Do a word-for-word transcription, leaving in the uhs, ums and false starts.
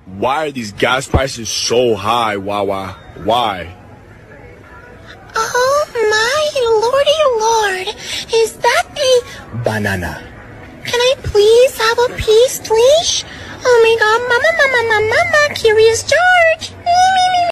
Why are these gas prices so high, Wawa? Why? Oh my lordy lord, is that a Banana. Can I please have a piece, please? Oh my god, mama, mama, mama, mama, Curious George.